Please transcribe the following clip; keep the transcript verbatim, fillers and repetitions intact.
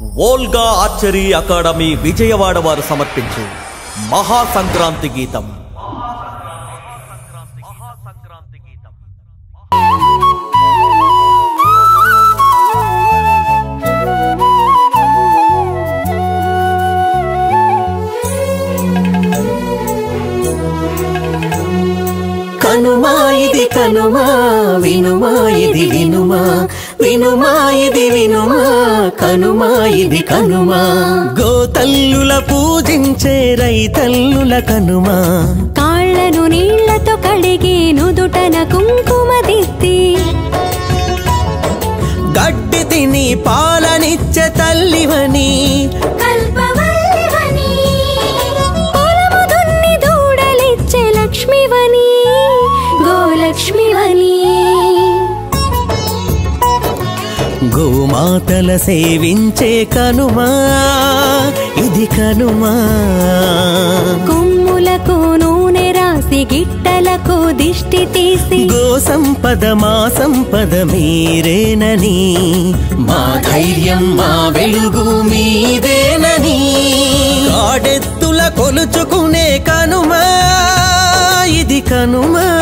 Volga archery academy Vijayawada వారు సమర్పించు మహాసంక్రాంతి గీతం. కనుమా ఇది కనుమా వినుమా ఇది వినుమా వినుమా ఇది వినుమా కనుమా ఇది కనుమా గోతల్లుల పూజించే రైతల్లుల కనుమా కాళ్ళను నీళ్లతో కడిగి నుదుటన కుంకుమ దిద్ది గడ్డి తిని పాలనిచ్చే తల్లివని కల్పవల్లివని పొలము దున్ని దూడలిచ్చే లక్ష్మివని గోలక్ష్మివని గోమాతల సేవించే కనుమా ఇది కనుమా కొమ్ములకు నూనె రాసి గిట్టలకు దిష్టి తీసి గో సంపద మా సంపద మీరేనని మా ధైర్యం మా వెలుగు మీదేనని కాడెత్తుల కొలుచుకునే కనుమా ఇది కనుమా